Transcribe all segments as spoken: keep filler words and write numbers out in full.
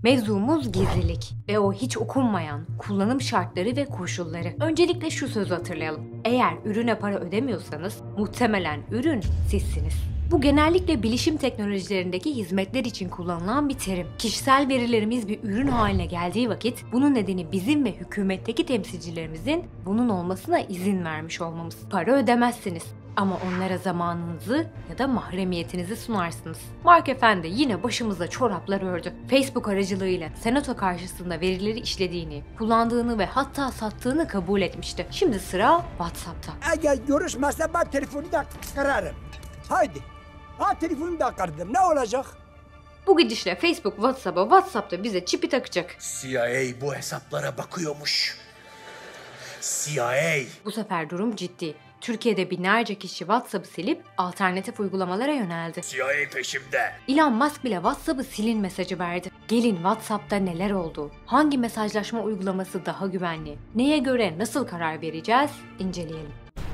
Mevzumuz gizlilik ve o hiç okunmayan kullanım şartları ve koşulları. Öncelikle şu sözü hatırlayalım. Eğer ürüne para ödemiyorsanız muhtemelen ürün sizsiniz. Bu genellikle bilişim teknolojilerindeki hizmetler için kullanılan bir terim. Kişisel verilerimiz bir ürün haline geldiği vakit bunun nedeni bizim ve hükümetteki temsilcilerimizin bunun olmasına izin vermiş olmamız. Para ödemezsiniz ama onlara zamanınızı ya da mahremiyetinizi sunarsınız. Mark Efendi yine başımıza çoraplar ördü. Facebook aracılığıyla senato karşısında verileri işlediğini, kullandığını ve hatta sattığını kabul etmişti. Şimdi sıra WhatsApp'ta. Eğer görüşmezse ben telefonu da kırarım. Haydi. Ha telefonu da kırdım. Ne olacak? Bu gidişle Facebook WhatsApp'a, WhatsApp'ta bize çipi takacak. C I A bu hesaplara bakıyormuş. C I A. Bu sefer durum ciddi. Türkiye'de binlerce kişi WhatsApp'ı silip alternatif uygulamalara yöneldi. C I A peşimde. Elon Musk bile WhatsApp'ı silin mesajı verdi. Gelin WhatsApp'ta neler oldu? Hangi mesajlaşma uygulaması daha güvenli? Neye göre nasıl karar vereceğiz? İnceleyelim.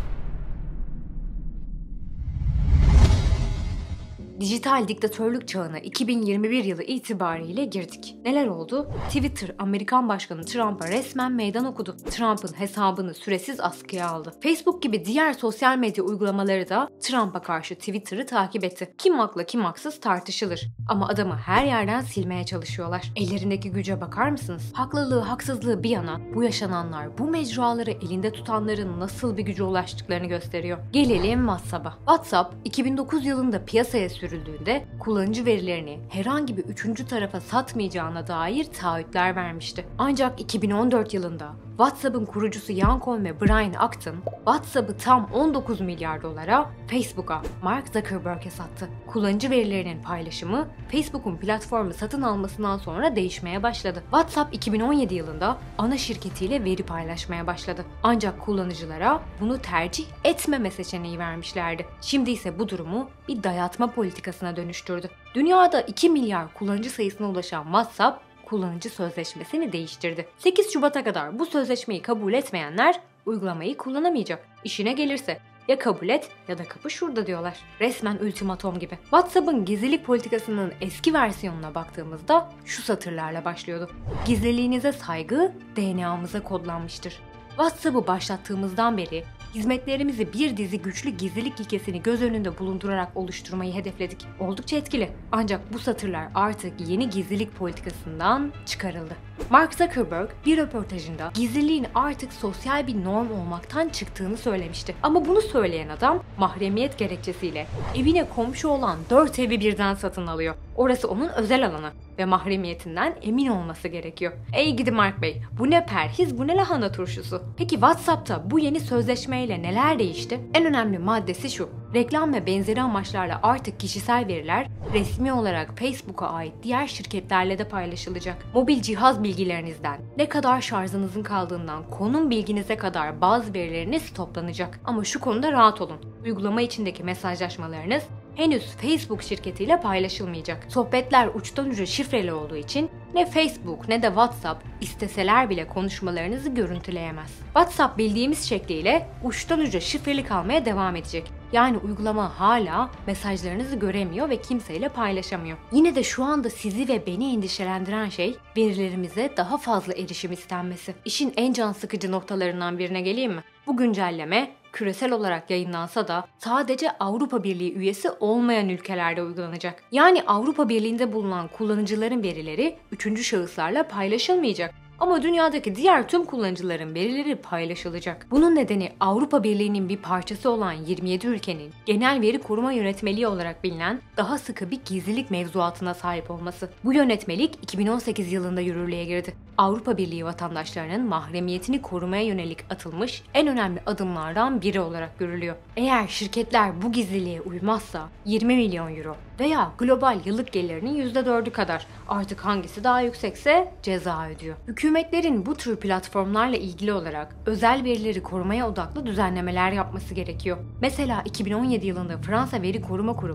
Dijital diktatörlük çağına iki bin yirmi bir yılı itibariyle girdik. Neler oldu? Twitter, Amerikan Başkanı Trump'a resmen meydan okudu. Trump'ın hesabını süresiz askıya aldı. Facebook gibi diğer sosyal medya uygulamaları da Trump'a karşı Twitter'ı takip etti. Kim haklı kim haksız tartışılır. Ama adamı her yerden silmeye çalışıyorlar. Ellerindeki güce bakar mısınız? Haklılığı, haksızlığı bir yana bu yaşananlar, bu mecraları elinde tutanların nasıl bir güce ulaştıklarını gösteriyor. Gelelim WhatsApp'a. WhatsApp iki bin dokuz yılında piyasaya sürüldü. Kullanıcı verilerini herhangi bir üçüncü tarafa satmayacağına dair taahhütler vermişti. Ancak iki bin on dört yılında WhatsApp'ın kurucusu Yankoll ve Brian Acton, WhatsApp'ı tam on dokuz milyar dolara Facebook'a, Mark Zuckerberg'e sattı. Kullanıcı verilerinin paylaşımı Facebook'un platformu satın almasından sonra değişmeye başladı. WhatsApp iki bin on yedi yılında ana şirketiyle veri paylaşmaya başladı. Ancak kullanıcılara bunu tercih etmeme seçeneği vermişlerdi. Şimdi ise bu durumu bir dayatma politikasına dönüştürdü. Dünyada iki milyar kullanıcı sayısına ulaşan WhatsApp, kullanıcı sözleşmesini değiştirdi. sekiz Şubat'a kadar bu sözleşmeyi kabul etmeyenler uygulamayı kullanamayacak. İşine gelirse ya kabul et ya da kapı şurada diyorlar. Resmen ultimatom gibi. WhatsApp'ın gizlilik politikasının eski versiyonuna baktığımızda şu satırlarla başlıyordu. Gizliliğinize saygı D N A'mıza kodlanmıştır. WhatsApp'ı başlattığımızdan beri hizmetlerimizi bir dizi güçlü gizlilik ilkesini göz önünde bulundurarak oluşturmayı hedefledik. Oldukça etkili. Ancak bu satırlar artık yeni gizlilik politikasından çıkarıldı. Mark Zuckerberg bir röportajında gizliliğin artık sosyal bir norm olmaktan çıktığını söylemişti. Ama bunu söyleyen adam mahremiyet gerekçesiyle evine komşu olan dört evi birden satın alıyor. Orası onun özel alanı ve mahremiyetinden emin olması gerekiyor. Ey gidi Mark Bey, bu ne perhiz, bu ne lahana turşusu. Peki WhatsApp'ta bu yeni sözleşmeyle neler değişti? En önemli maddesi şu. Reklam ve benzeri amaçlarla artık kişisel veriler resmi olarak Facebook'a ait diğer şirketlerle de paylaşılacak. Mobil cihaz bilgilerinizden, ne kadar şarjınızın kaldığından konum bilginize kadar bazı verileriniz toplanacak. Ama şu konuda rahat olun. Uygulama içindeki mesajlaşmalarınız henüz Facebook şirketiyle paylaşılmayacak. Sohbetler uçtan uca şifreli olduğu için ne Facebook ne de WhatsApp isteseler bile konuşmalarınızı görüntüleyemez. WhatsApp bildiğimiz şekliyle uçtan uca şifreli kalmaya devam edecek. Yani uygulama hala mesajlarınızı göremiyor ve kimseyle paylaşamıyor. Yine de şu anda sizi ve beni endişelendiren şey verilerimize daha fazla erişim istenmesi. İşin en can sıkıcı noktalarından birine geleyim mi? Bu güncelleme küresel olarak yayınlansa da sadece Avrupa Birliği üyesi olmayan ülkelerde uygulanacak. Yani Avrupa Birliği'nde bulunan kullanıcıların verileri üçüncü şahıslarla paylaşılmayacak. Ama dünyadaki diğer tüm kullanıcıların verileri paylaşılacak. Bunun nedeni Avrupa Birliği'nin bir parçası olan yirmi yedi ülkenin genel veri koruma yönetmeliği olarak bilinen daha sıkı bir gizlilik mevzuatına sahip olması. Bu yönetmelik iki bin on sekiz yılında yürürlüğe girdi. Avrupa Birliği vatandaşlarının mahremiyetini korumaya yönelik atılmış en önemli adımlardan biri olarak görülüyor. Eğer şirketler bu gizliliğe uymazsa yirmi milyon euro veya global yıllık gelirinin yüzde dördü kadar, artık hangisi daha yüksekse ceza ödüyor. Hükümetlerin bu tür platformlarla ilgili olarak özel verileri korumaya odaklı düzenlemeler yapması gerekiyor. Mesela iki bin on yedi yılında Fransa Veri Koruma Kurumu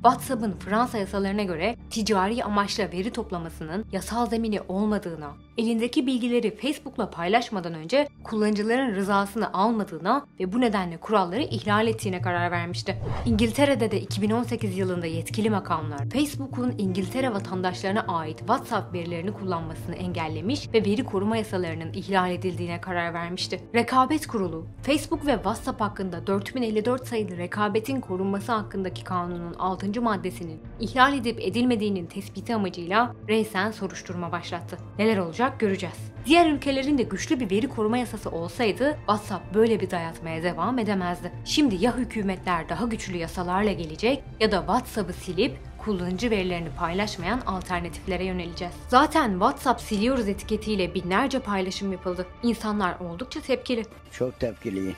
WhatsApp'ın Fransa yasalarına göre ticari amaçla veri toplamasının yasal zemini olmadığına, elindeki bilgileri Facebook'la paylaşmadan önce kullanıcıların rızasını almadığına ve bu nedenle kuralları ihlal ettiğine karar vermişti. İngiltere'de de iki bin on sekiz yılında yetkili makamlar Facebook'un İngiltere vatandaşlarına ait WhatsApp verilerini kullanmasını engellemiş ve veri koruma yasalarının ihlal edildiğine karar vermişti. Rekabet Kurulu, Facebook ve WhatsApp hakkında dört bin elli dört sayılı rekabetin korunması hakkındaki kanunun altıncı maddesinin ihlal edip edilmediğinin tespiti amacıyla reysen soruşturma başlattı. Neler olacak göreceğiz. Diğer ülkelerin de güçlü bir veri koruma yasası olsaydı WhatsApp böyle bir dayatmaya devam edemezdi. Şimdi ya hükümetler daha güçlü yasalarla gelecek ya da WhatsApp'ı silip kullanıcı verilerini paylaşmayan alternatiflere yöneleceğiz. Zaten WhatsApp siliyoruz etiketiyle binlerce paylaşım yapıldı. İnsanlar oldukça tepkili. Çok tepkiliyim.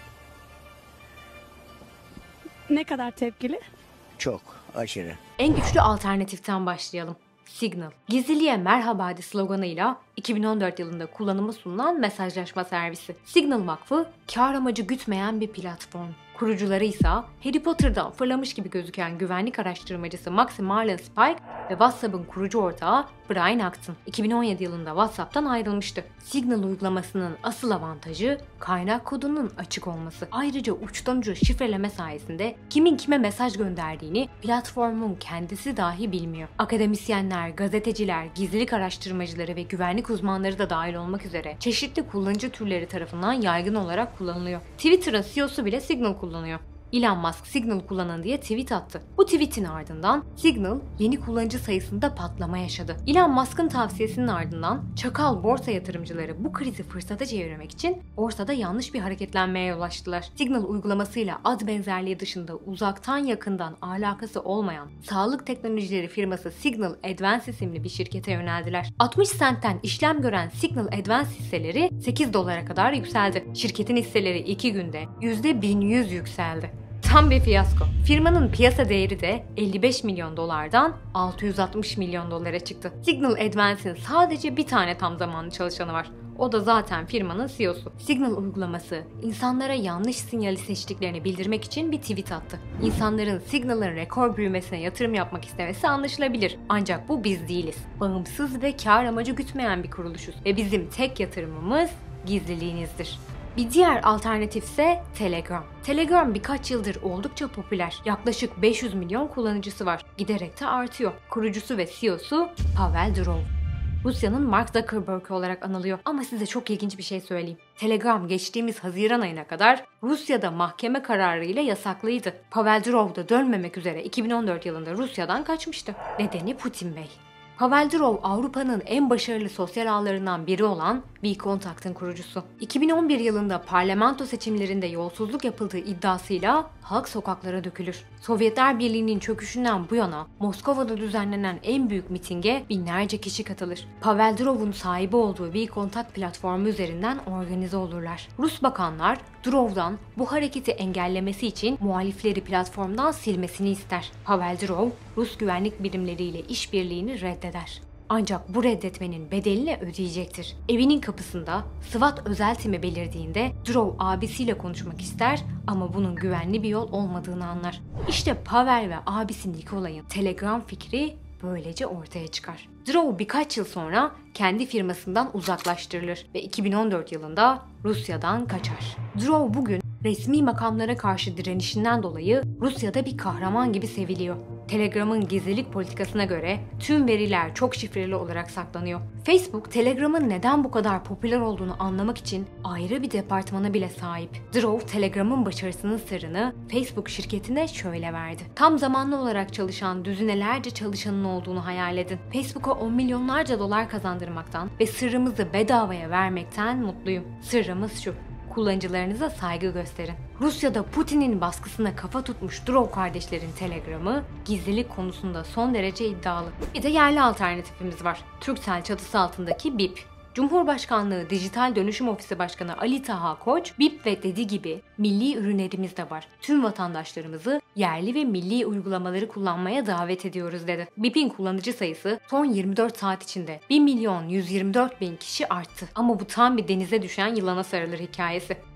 Ne kadar tepkili? Çok, aşırı. En güçlü alternatiften başlayalım. Signal. Gizliliğe merhaba de sloganıyla iki bin on dört yılında kullanıma sunulan mesajlaşma servisi. Signal Vakfı kar amacı gütmeyen bir platform. Kurucuları ise Harry Potter'dan fırlamış gibi gözüken güvenlik araştırmacısı Maxi Marlin Spike ve WhatsApp'ın kurucu ortağı Brian Acton. iki bin on yedi yılında WhatsApp'tan ayrılmıştı. Signal uygulamasının asıl avantajı kaynak kodunun açık olması. Ayrıca uçtan uca şifreleme sayesinde kimin kime mesaj gönderdiğini platformun kendisi dahi bilmiyor. Akademisyenler, gazeteciler, gizlilik araştırmacıları ve güvenlik uzmanları da dahil olmak üzere çeşitli kullanıcı türleri tarafından yaygın olarak kullanılıyor. Twitter'ın C E O'su bile Signal kullanıyor. Elon Musk Signal kullanın diye tweet attı. Bu tweetin ardından Signal yeni kullanıcı sayısında patlama yaşadı. Elon Musk'ın tavsiyesinin ardından çakal borsa yatırımcıları bu krizi fırsata çevirmek için borsada yanlış bir hareketlenmeye yol açtılar. Signal uygulamasıyla ad benzerliği dışında uzaktan yakından alakası olmayan sağlık teknolojileri firması Signal Advance isimli bir şirkete yöneldiler. altmış sentten işlem gören Signal Advance hisseleri sekiz dolara kadar yükseldi. Şirketin hisseleri iki günde yüzde bin yüz yükseldi. Tam bir fiyasko. Firmanın piyasa değeri de elli beş milyon dolardan altı yüz altmış milyon dolara çıktı. Signal Advance'in sadece bir tane tam zamanlı çalışanı var. O da zaten firmanın C E O'su. Signal uygulaması insanlara yanlış sinyali seçtiklerini bildirmek için bir tweet attı. İnsanların Signal'ın rekor büyümesine yatırım yapmak istemesi anlaşılabilir. Ancak bu biz değiliz. Bağımsız ve kar amacı gütmeyen bir kuruluşuz. Ve bizim tek yatırımımız gizliliğinizdir. Bir diğer alternatif ise Telegram. Telegram birkaç yıldır oldukça popüler. Yaklaşık beş yüz milyon kullanıcısı var. Giderek de artıyor. Kurucusu ve C E O'su Pavel Durov. Rusya'nın Mark Zuckerberg olarak anılıyor. Ama size çok ilginç bir şey söyleyeyim. Telegram geçtiğimiz Haziran ayına kadar Rusya'da mahkeme kararıyla yasaklıydı. Pavel Durov da dönmemek üzere iki bin on dört yılında Rusya'dan kaçmıştı. Nedeni Putin Bey. Pavel Durov Avrupa'nın en başarılı sosyal ağlarından biri olan VKontakt'ın kurucusu. iki bin on bir yılında parlamento seçimlerinde yolsuzluk yapıldığı iddiasıyla halk sokaklara dökülür. Sovyetler Birliği'nin çöküşünden bu yana Moskova'da düzenlenen en büyük mitinge binlerce kişi katılır. Pavel Durov'un sahibi olduğu VKontakt platformu üzerinden organize olurlar. Rus bakanlar Durov'dan bu hareketi engellemesi için muhalifleri platformdan silmesini ister. Pavel Durov, Rus güvenlik birimleriyle işbirliğini reddeder. Ancak bu reddetmenin bedelini ödeyecektir. Evinin kapısında SWAT özel timi belirdiğinde Durov abisiyle konuşmak ister ama bunun güvenli bir yol olmadığını anlar. İşte Pavel ve abisi Nikolay'ın Telegram fikri böylece ortaya çıkar. Durov birkaç yıl sonra kendi firmasından uzaklaştırılır ve iki bin on dört yılında Rusya'dan kaçar. Durov bugün resmi makamlara karşı direnişinden dolayı Rusya'da bir kahraman gibi seviliyor. Telegram'ın gizlilik politikasına göre tüm veriler çok şifreli olarak saklanıyor. Facebook, Telegram'ın neden bu kadar popüler olduğunu anlamak için ayrı bir departmana bile sahip. Durov, Telegram'ın başarısının sırrını Facebook şirketine şöyle verdi. Tam zamanlı olarak çalışan düzinelerce çalışanın olduğunu hayal edin. Facebook'a on milyonlarca dolar kazandırmaktan ve sırrımızı bedavaya vermekten mutluyum. Sırrımız şu: kullanıcılarınıza saygı gösterin. Rusya'da Putin'in baskısına kafa tutmuş Durov kardeşlerin Telegram'ı gizlilik konusunda son derece iddialı. Bir de yerli alternatifimiz var. Turkcell çatısı altındaki Bip. Cumhurbaşkanlığı Dijital Dönüşüm Ofisi Başkanı Ali Taha Koç, Bip ve dediği gibi milli ürünlerimiz de var. Tüm vatandaşlarımızı yerli ve milli uygulamaları kullanmaya davet ediyoruz dedi. Bip'in kullanıcı sayısı son yirmi dört saat içinde bir milyon yüz yirmi dört bin kişi arttı. Ama bu tam bir denize düşen yılana sarılır hikayesi.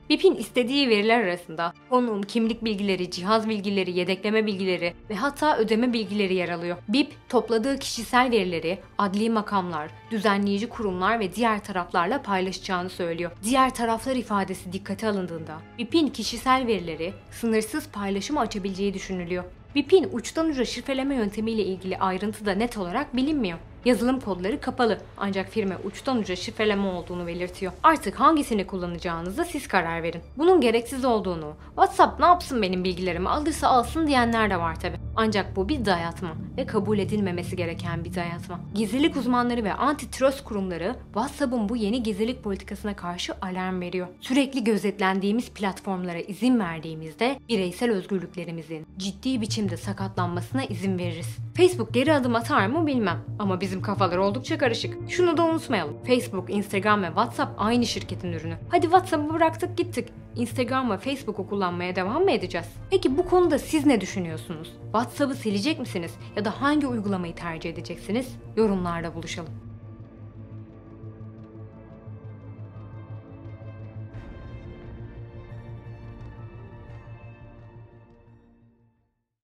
B I P'in istediği veriler arasında konum, kimlik bilgileri, cihaz bilgileri, yedekleme bilgileri ve hatta ödeme bilgileri yer alıyor. B I P topladığı kişisel verileri adli makamlar, düzenleyici kurumlar ve diğer taraflarla paylaşacağını söylüyor. Diğer taraflar ifadesi dikkate alındığında B I P'in kişisel verileri sınırsız paylaşıma açabileceği düşünülüyor. B I P'in uçtan uca şifreleme yöntemiyle ilgili ayrıntı da net olarak bilinmiyor. Yazılım kodları kapalı ancak firma uçtan uca şifreleme olduğunu belirtiyor. Artık hangisini kullanacağınıza siz karar verin. Bunun gereksiz olduğunu, WhatsApp ne yapsın benim bilgilerimi alırsa alsın diyenler de var tabi. Ancak bu bir dayatma ve kabul edilmemesi gereken bir dayatma. Gizlilik uzmanları ve antitrust kurumları WhatsApp'ın bu yeni gizlilik politikasına karşı alarm veriyor. Sürekli gözetlendiğimiz platformlara izin verdiğimizde bireysel özgürlüklerimizin ciddi biçimde sakatlanmasına izin veririz. Facebook geri adım atar mı bilmem ama bizim kafalar oldukça karışık. Şunu da unutmayalım. Facebook, Instagram ve WhatsApp aynı şirketin ürünü. Hadi WhatsApp'ı bıraktık gittik. Instagram ve Facebook'u kullanmaya devam mı edeceğiz? Peki bu konuda siz ne düşünüyorsunuz? WhatsApp'ı silecek misiniz? Ya da hangi uygulamayı tercih edeceksiniz? Yorumlarda buluşalım.